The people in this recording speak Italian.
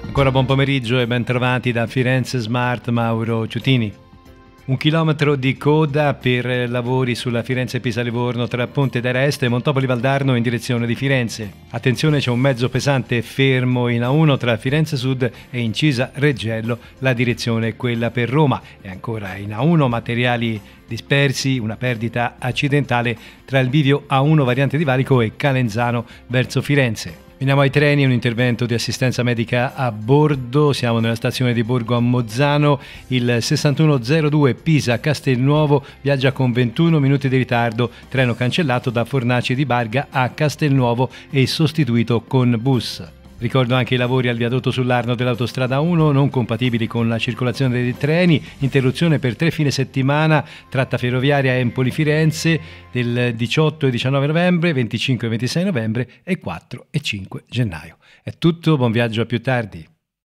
Ancora buon pomeriggio e ben trovati da Firenze Smart Mauro Ciutini. 1 chilometro di coda per lavori sulla Firenze-Pisa-Livorno tra Ponte d'Areste e Montopoli Valdarno in direzione di Firenze. Attenzione, c'è un mezzo pesante fermo in A1 tra Firenze Sud e Incisa Reggello, la direzione è quella per Roma. E ancora in A1 materiali dispersi, una perdita accidentale tra il bivio A1 variante di Valico e Calenzano verso Firenze. Veniamo ai treni, un intervento di assistenza medica a bordo, siamo nella stazione di Borgo a Mozzano, il 6102 Pisa-Castelnuovo viaggia con 21 minuti di ritardo, treno cancellato da Fornaci di Barga a Castelnuovo e sostituito con bus. Ricordo anche i lavori al viadotto sull'Arno dell'autostrada 1 non compatibili con la circolazione dei treni, interruzione per 3 fine settimana, tratta ferroviaria Empoli-Firenze del 18 e 19 novembre, 25 e 26 novembre e 4 e 5 gennaio. È tutto, buon viaggio a più tardi.